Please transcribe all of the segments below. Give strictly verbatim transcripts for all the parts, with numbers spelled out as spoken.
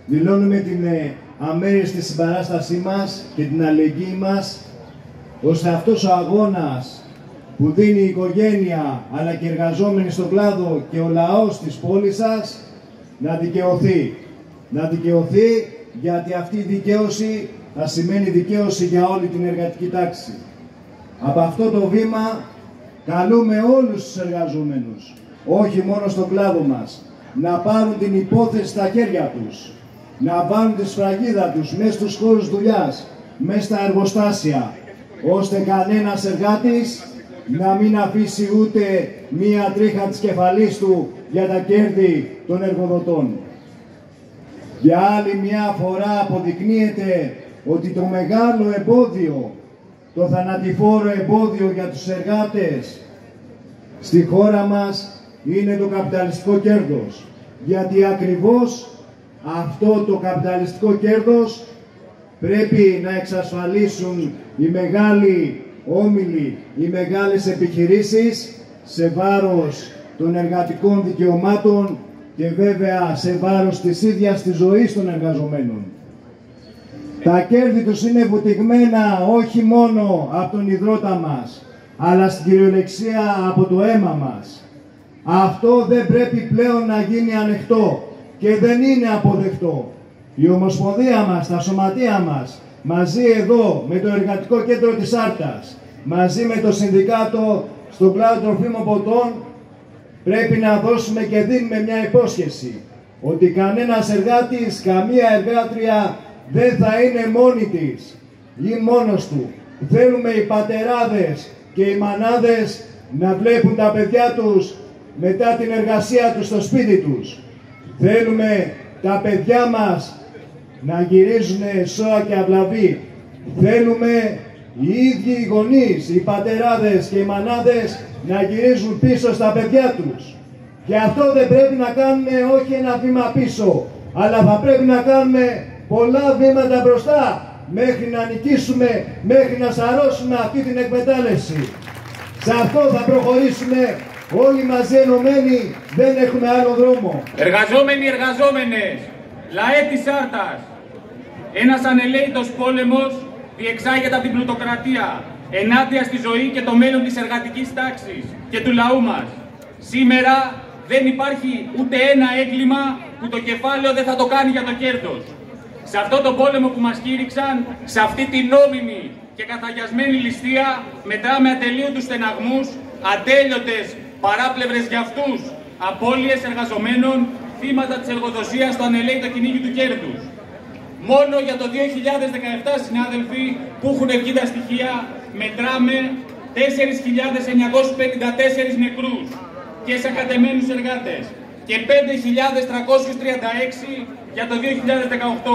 δηλώνουμε την αμέριστη συμπαράστασή μας και την αλληλεγγύη μας, ώστε αυτός ο αγώνας που δίνει η οικογένεια αλλά και οι εργαζόμενοι στον κλάδο και ο λαός της πόλης σας να δικαιωθεί. Να δικαιωθεί, γιατί αυτή η δικαίωση θα σημαίνει δικαίωση για όλη την εργατική τάξη. Από αυτό το βήμα καλούμε όλους τους εργαζόμενους, όχι μόνο στον κλάδο μας, να πάρουν την υπόθεση στα χέρια τους, να βάλουν τη σφραγίδα τους μέσα στους χώρους δουλειάς, μέσα στα εργοστάσια, ώστε κανένας εργάτης να μην αφήσει ούτε μία τρίχα της κεφαλής του για τα κέρδη των εργοδοτών. Για άλλη μια φορά αποδεικνύεται ότι το μεγάλο εμπόδιο, το θανατηφόρο εμπόδιο για τους εργάτες στη χώρα μας είναι το καπιταλιστικό κέρδος. Γιατί ακριβώς αυτό το καπιταλιστικό κέρδος πρέπει να εξασφαλίσουν οι μεγάλοι όμιλοι, οι μεγάλες επιχειρήσεις σε βάρος των εργατικών δικαιωμάτων και βέβαια σε βάρος της ίδιας της ζωής των εργαζομένων. Τα κέρδη τους είναι βουτυγμένα όχι μόνο από τον ιδρώτα μας, αλλά στην κυριολεξία από το αίμα μας. Αυτό δεν πρέπει πλέον να γίνει ανεκτό και δεν είναι αποδεκτό. Η Ομοσπονδία μας, τα σωματεία μας, μαζί εδώ με το Εργατικό Κέντρο της Άρτας, μαζί με το Συνδικάτο στον κλάδο τροφίμων ποτών, πρέπει να δώσουμε και δίνουμε μια υπόσχεση ότι κανένας εργάτης, καμία εργάτρια δεν θα είναι μόνη της ή μόνος του. Θέλουμε οι πατεράδες και οι μανάδες να βλέπουν τα παιδιά τους μετά την εργασία τους στο σπίτι τους. Θέλουμε τα παιδιά μας να γυρίζουν σώα και αυλαβή. Θέλουμε οι ίδιοι οι γονείς, οι πατεράδες και οι μανάδες να γυρίζουν πίσω στα παιδιά τους. Και αυτό δεν πρέπει να κάνουμε όχι ένα βήμα πίσω, αλλά θα πρέπει να κάνουμε πολλά βήματα μπροστά μέχρι να νικήσουμε, μέχρι να σαρώσουμε αυτή την εκμετάλλευση. Σε αυτό θα προχωρήσουμε όλοι μαζί ενωμένοι, δεν έχουμε άλλο δρόμο. Εργαζόμενοι, εργαζόμενες, λαέ της Άρτας, ένας ανελαίητος πόλεμος διεξάγεται από την πλουτοκρατία ενάντια στη ζωή και το μέλλον της εργατικής τάξης και του λαού μας. Σήμερα δεν υπάρχει ούτε ένα έγκλημα που το κεφάλαιο δεν θα το κάνει για το κέρδος. Σε αυτό το πόλεμο που μας κήρυξαν, σε αυτή την νόμιμη και καθαγιασμένη ληστεία, μετράμε ατελείωτους στεναγμούς, ατέλειωτες παράπλευρες για αυτούς, απώλειες εργαζομένων, θύματα της εργοδοσίας στο ανελαίητο κυνήγι του κέρδους. Μόνο για το δύο χιλιάδες δεκαεπτά, συνάδελφοι, που έχουν βγει τα στοιχεία, μετράμε τέσσερις χιλιάδες εννιακόσιους πενήντα τέσσερις νεκρούς και σακατεμένους εργάτες και πέντε χιλιάδες τριακόσιους τριάντα έξι για το δύο χιλιάδες δεκαοκτώ.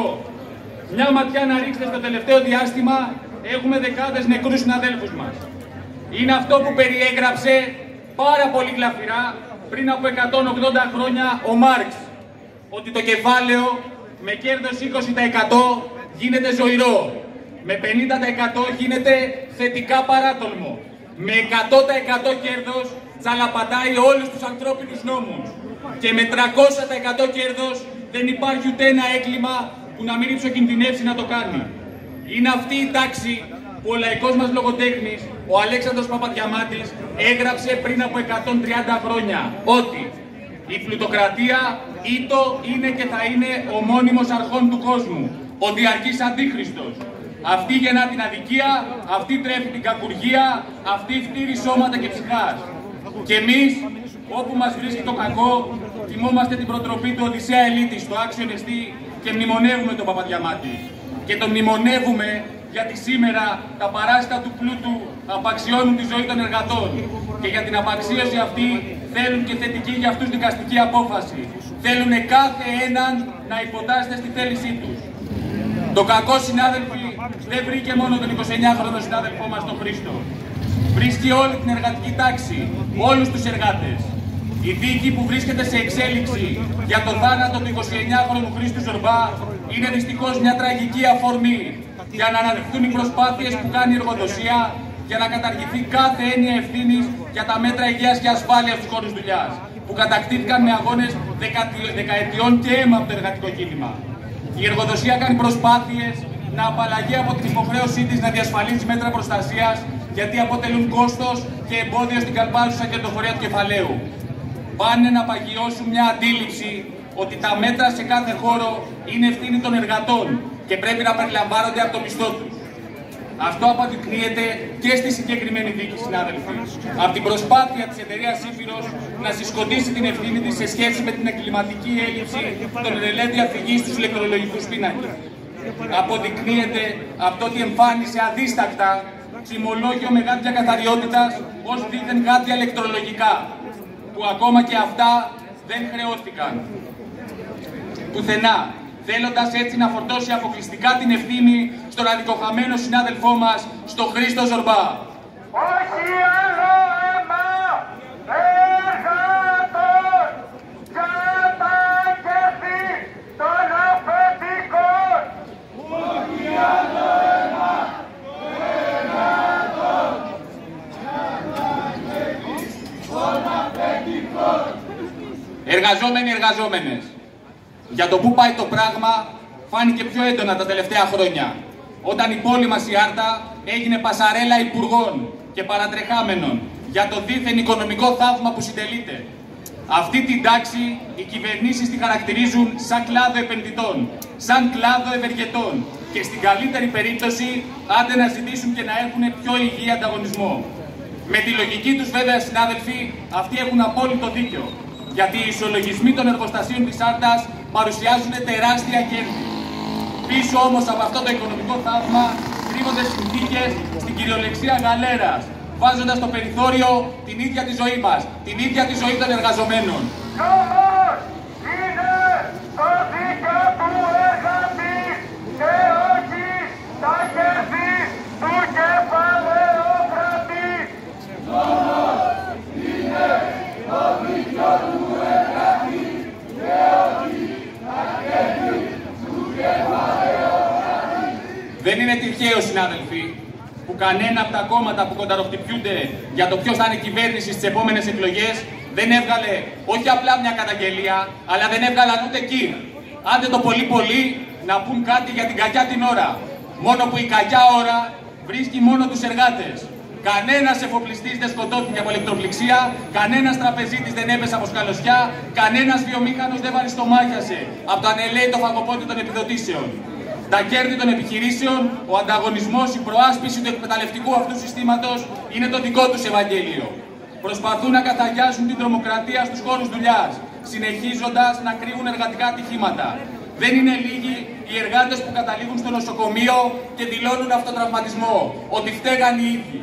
Μια ματιά να ρίξετε στο τελευταίο διάστημα, έχουμε δεκάδες νεκρούς συναδέλφους μας. Είναι αυτό που περιέγραψε πάρα πολύ γλαφυρά πριν από εκατόν ογδόντα χρόνια ο Μάρξ, ότι το κεφάλαιο με κέρδος είκοσι τοις εκατό γίνεται ζωηρό, με πενήντα τοις εκατό γίνεται θετικά παράτολμο, με εκατό τοις εκατό κέρδος τσαλαπατάει όλους τους ανθρώπινους νόμους και με τριακόσια τοις εκατό κέρδος δεν υπάρχει ούτε ένα έγκλημα που να μην υψοκινδυνεύσει να το κάνει. Είναι αυτή η τάξη που ο λαϊκός μας λογοτέχνης, ο Αλέξανδρος Παπαδιαμάτης, έγραψε πριν από εκατόν τριάντα χρόνια ότι η πλουτοκρατία ήτο είναι και θα είναι ο μόνιμος αρχών του κόσμου, ο διαρκής αντίχριστος. Αυτή γεννά την αδικία, αυτή τρέφει την κακουργία, αυτή φτύρει σώματα και ψυχάς. Και εμείς, όπου μας βρίσκει το κακό, θυμόμαστε την προτροπή του Οδυσσέα Ελίτης στο άξιο νεστή και μνημονεύουμε τον Παπαδιαμάτη. Και τον μνημονεύουμε γιατί σήμερα τα παράσιτα του πλούτου απαξιώνουν τη ζωή των εργατών. Και για την απαξίωση αυτή θέλουν και θετική για αυτούς δικαστική απόφαση. Θέλουν κάθε έναν να υποτάσσεται στη θέλησή τους. Το κακό, συνάδελφοι, δεν βρήκε μόνο τον εικοσιεννιάχρονο συνάδελφό μας τον Χρήστο. Βρίσκει όλη την εργατική τάξη, όλους τους εργάτες. Η δίκη που βρίσκεται σε εξέλιξη για τον θάνατο του εικοσιεννιάχρονου Χρήστου Ζορμπά είναι δυστυχώς μια τραγική αφορμή για να αναδειχθούν οι προσπάθειες που κάνει η εργοδοσία για να καταργηθεί κάθε έννοια ευθύνης για τα μέτρα υγείας και ασφάλειας στους χώρους δουλειάς, που κατακτήθηκαν με αγώνες δεκαετιών και αίμα από το εργατικό κίνημα. Η εργοδοσία κάνει προσπάθειες να απαλλαγεί από την υποχρέωσή της να διασφαλίζει μέτρα προστασίας, γιατί αποτελούν κόστος και εμπόδιο στην καλπάζουσα κερδοφορία του κεφαλαίου. Πάνε να παγιώσουν μια αντίληψη ότι τα μέτρα σε κάθε χώρο είναι ευθύνη των εργατών και πρέπει να περιλαμβάνονται από το μισθό τους. Αυτό αποδεικνύεται και στη συγκεκριμένη δίκη, συνάδελφοι, από την προσπάθεια της εταιρείας Ήπειρος να συσκοντήσει την ευθύνη της σε σχέση με την εγκληματική έλλειψη των ρελέ διαφυγής στους ηλεκτρολογικούς πίνακες. Αποδεικνύεται από το ότι εμφάνισε αδίστακτα τιμολόγιο με γάντια καθαριότητας ως δίθεν γάντια ηλεκτρολογικά, που ακόμα και αυτά δεν χρεώθηκαν πουθενά, θέλοντας έτσι να φορτώσει αποκλειστικά την ευθύνη στον αδικοχαμένο συνάδελφό μας, στον Χρήστο Ζορμπά. Όχι άλλο αίμα εργατών για τα κέρδη των αφεντικών. Όχι άλλο αίμα εργατών για τα κέρδη των αφεντικών. Εργαζόμενοι, εργαζόμενες. Για το πού πάει το πράγμα φάνηκε πιο έντονα τα τελευταία χρόνια, όταν η πόλη μας η Άρτα έγινε πασαρέλα υπουργών και παρατρεχάμενων για το δίθεν οικονομικό θαύμα που συντελείται. Αυτή την τάξη οι κυβερνήσεις τη χαρακτηρίζουν σαν κλάδο επενδυτών, σαν κλάδο ευεργετών και στην καλύτερη περίπτωση άντε να ζητήσουν και να έχουν πιο υγιή ανταγωνισμό. Με τη λογική τους βέβαια, συνάδελφοι, αυτοί έχουν απόλυτο δίκιο, γιατί οι ισολογισμοί των εργοστασίων της Άρτας παρουσιάζουν τεράστια κέρδη. Πίσω όμως από αυτό το οικονομικό θαύμα κρύβονται συνθήκες στην κυριολεξία γαλέρας, βάζοντας στο περιθώριο την ίδια τη ζωή μας, την ίδια τη ζωή των εργαζομένων. Νόμος είναι το δίκαιο του εργατή και όχι τα κέρδη του κεφαλαιοκρατή. Νόμος είναι το δίκαιο του εργατή και όχι τα κέρδη του κεφαλαιοκρατή. Δεν είναι τυχαίο, συνάδελφοι, που κανένα από τα κόμματα που κονταροχτυπιούνται για το ποιος θα είναι κυβέρνηση στις επόμενες εκλογές δεν έβγαλε όχι απλά μια καταγγελία, αλλά δεν έβγαλαν ούτε εκεί. Άντε το πολύ πολύ να πούν κάτι για την κακιά την ώρα. Μόνο που η κακιά ώρα βρίσκει μόνο τους εργάτες. Κανένας εφοπλιστής δεν σκοτώθηκε από ηλεκτροπληξία, κανένας τραπεζίτης δεν έπεσε από σκαλωσιά, κανένας βιομήχανος δεν βαριστομάχιασε από το ανελαίητο φαγοπότη των επιδοτήσεων. Τα κέρδη των επιχειρήσεων, ο ανταγωνισμός, η προάσπιση του εκμεταλλευτικού αυτού συστήματος είναι το δικό τους Ευαγγέλιο. Προσπαθούν να καθαγιάσουν την τρομοκρατία στους χώρους δουλειάς, συνεχίζοντας να κρύβουν εργατικά ατυχήματα. Δεν είναι λίγοι οι εργάτες που καταλήγουν στο νοσοκομείο και δηλώνουν αυτοτραυματισμό, ότι φταίγαν οι ίδιοι.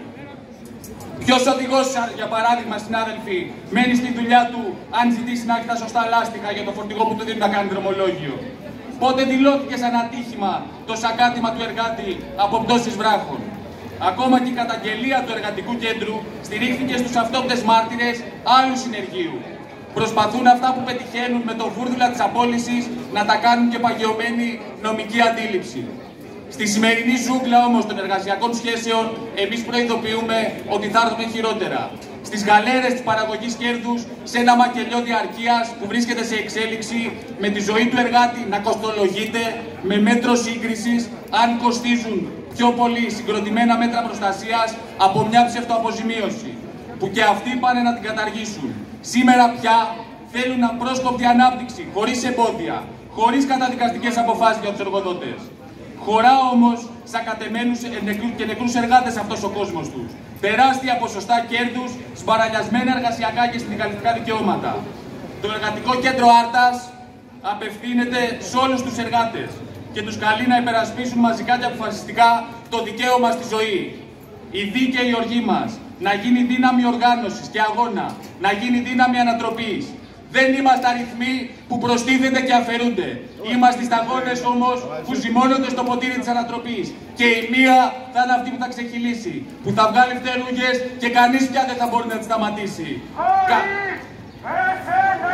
Ποιος οδηγός, για παράδειγμα, συνάδελφοι, μένει στη δουλειά του αν ζητήσει να έχει τα σωστά λάστιχα για το φορτηγό που του δίνει να κάνει δρομολόγιο? Πότε δηλώθηκε σαν ατύχημα το σακάτημα του εργάτη από πτώσεις βράχων? Ακόμα και η καταγγελία του Εργατικού Κέντρου στηρίχθηκε στους αυτόπτες μάρτυρες άλλου συνεργείου. Προσπαθούν αυτά που πετυχαίνουν με το βούρδουλα της απόλυσης να τα κάνουν και παγιωμένη νομική αντίληψη. Στη σημερινή ζούγκλα όμως των εργασιακών σχέσεων, εμείς προειδοποιούμε ότι θα έρθουν χειρότερα. Στις γαλέρες της παραγωγής κέρδους, σε ένα μακελιό διαρκείας που βρίσκεται σε εξέλιξη, με τη ζωή του εργάτη να κοστολογείται με μέτρο σύγκρισης αν κοστίζουν πιο πολύ συγκροτημένα μέτρα προστασίας από μια ψευτοαποζημίωση, που και αυτοί πάνε να την καταργήσουν. Σήμερα πια θέλουν απρόσκοπτη ανάπτυξη, χωρίς εμπόδια, χωρίς καταδικαστικές αποφάσεις για τους εργοδότες. Χωρά όμως σαν κατεμένους και νεκρούς εργάτες αυτός ο κόσμος τους. Τεράστια ποσοστά κέρδους, σπαραλιασμένα εργασιακά και συνδικαλιστικά δικαιώματα. Το Εργατικό Κέντρο Άρτας απευθύνεται σε όλους τους εργάτες και τους καλεί να υπερασπίσουν μαζικά και αποφασιστικά το δικαίωμα στη ζωή. Η δίκαιη οργή μας να γίνει δύναμη οργάνωσης και αγώνα, να γίνει δύναμη ανατροπής. Δεν είμαστε αριθμοί που προστίθενται και αφαιρούνται. Είμαστε σταγόνες όμως που ζυμώνονται στο ποτήρι της ανατροπής. Και η μία θα είναι αυτή που θα ξεχυλήσει, που θα βγάλει φτερούγες και κανείς πια δεν θα μπορεί να τη σταματήσει. Χωρίς εσένα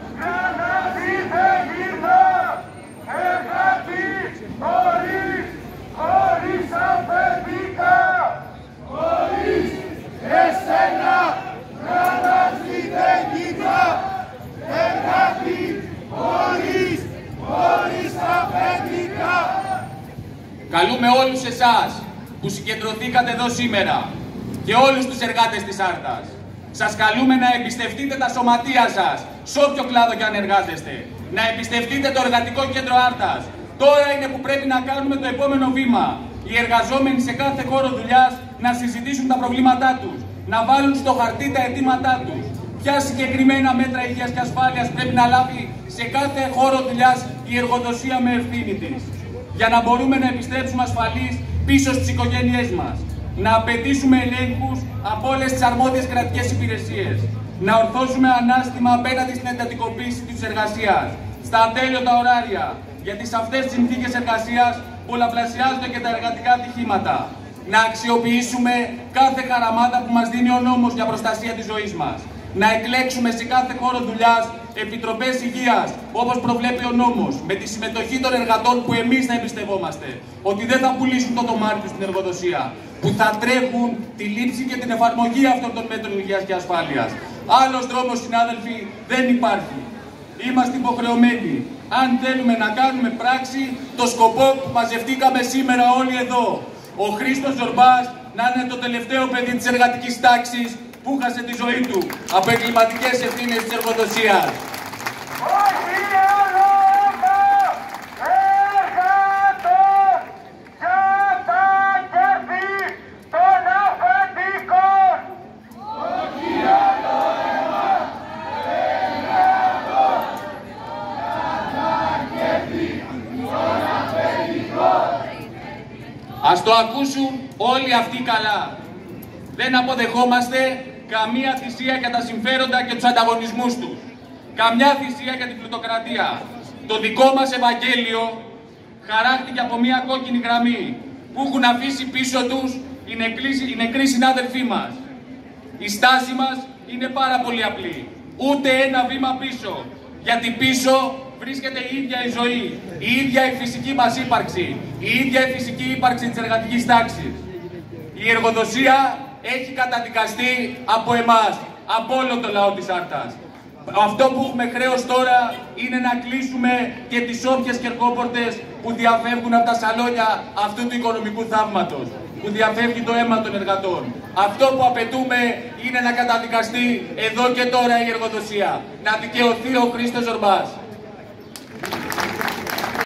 γρανάζι δεν γυρνά. Εργάτη χωρίς, χωρίς αφεντικά. Χωρίς εσένα γρανάζι δεν γυρνά. Εργάτη χωρίς, χωρίς αφεντικά. Καλούμε όλους εσάς που συγκεντρωθήκατε εδώ σήμερα και όλους τους εργάτες της Άρτας. Σας καλούμε να εμπιστευτείτε τα σωματεία σας, σε όποιο κλάδο και αν εργάζεστε. Να εμπιστευτείτε το Εργατικό Κέντρο Άρτας. Τώρα είναι που πρέπει να κάνουμε το επόμενο βήμα. Οι εργαζόμενοι σε κάθε χώρο δουλειάς να συζητήσουν τα προβλήματά τους, να βάλουν στο χαρτί τα αιτήματά τους. Ποια συγκεκριμένα μέτρα υγείας και ασφάλειας πρέπει να λάβει σε κάθε χώρο δουλειάς η εργοδοσία με ευθύνη της, για να μπορούμε να επιστρέψουμε ασφαλείς πίσω στις οικογένειές μας. Να απαιτήσουμε ελέγχους από όλες τις αρμόδιες κρατικές υπηρεσίες. Να ορθώσουμε ανάστημα απέναντι στην εντατικοποίηση της εργασίας, στα ατέλειωτα ωράρια, γιατί σε αυτές τις συνθήκες εργασίας πολλαπλασιάζονται και τα εργατικά ατυχήματα. Να αξιοποιήσουμε κάθε χαραμάτα που μας δίνει ο νόμος για προστασία της ζωής μας. Να εκλέξουμε σε κάθε χώρο δουλειάς επιτροπές υγείας, όπως προβλέπει ο νόμος, με τη συμμετοχή των εργατών που εμείς θα εμπιστευόμαστε, ότι δεν θα πουλήσουν το τομάρι τους στην εργοδοσία, που θα τρέχουν τη λήψη και την εφαρμογή αυτών των μέτρων υγείας και ασφάλειας. Άλλος δρόμος, συνάδελφοι, δεν υπάρχει. Είμαστε υποχρεωμένοι, αν θέλουμε να κάνουμε πράξη, το σκοπό που μαζευτήκαμε σήμερα όλοι εδώ. Ο Χρήστος Ζορμπάς να είναι το τελευταίο παιδί της εργατικής τάξης που χάσε τη ζωή του από εγκληματικές ευθύνες της εργοδοσίας. Όχι άλλο αίμα εργατών για τα κέρδη των αφεντικών. Όχι άλλο αίμα εργατών για τα κέρδη των αφεντικών. Ας το ακούσουν όλοι αυτοί καλά. Δεν αποδεχόμαστε καμία θυσία για τα συμφέροντα και τους ανταγωνισμούς τους. Καμιά θυσία για την πλουτοκρατία. Το δικό μας Ευαγγέλιο χαράχτηκε από μια κόκκινη γραμμή που έχουν αφήσει πίσω τους οι νεκροί, οι νεκροί συνάδελφοί μας. Η στάση μας είναι πάρα πολύ απλή. Ούτε ένα βήμα πίσω. Γιατί πίσω βρίσκεται η ίδια η ζωή, η ίδια η φυσική μας ύπαρξη, η ίδια η φυσική ύπαρξη της εργατικής τάξης. Η εργοδοσία έχει καταδικαστεί από εμάς, από όλο το λαό της Άρτας. Αυτό που έχουμε χρέος τώρα είναι να κλείσουμε και τις όποιες κερκόπορτες που διαφεύγουν από τα σαλόνια αυτού του οικονομικού θαύματος, που διαφεύγει το αίμα των εργατών. Αυτό που απαιτούμε είναι να καταδικαστεί εδώ και τώρα η εργοδοσία, να δικαιωθεί ο Χρήστος Ζορμπάς.